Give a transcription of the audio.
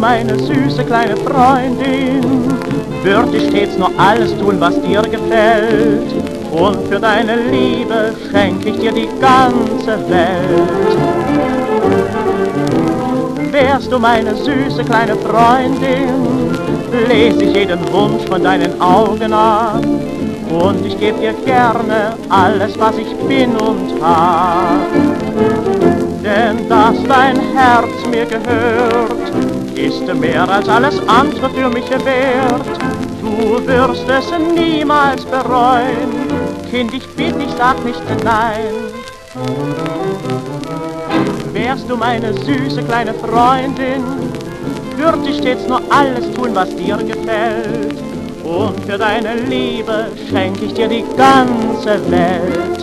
meine süße kleine Freundin, würd ich stets nur alles tun, was dir gefällt. Und für deine Liebe schenk ich dir die ganze Welt. Wärst du meine süße kleine Freundin, lese ich jeden Wunsch von deinen Augen an. Und ich geb dir gerne alles, was ich bin und hab. Denn dass dein Herz mir gehört, ist mehr als alles andere für mich wert. Du wirst es niemals bereuen, Kind, ich bitte, ich sag nicht nein. Wärst du meine süße kleine Freundin, würd ich stets nur alles tun, was dir gefällt. Und für deine Liebe schenk ich dir die ganze Welt.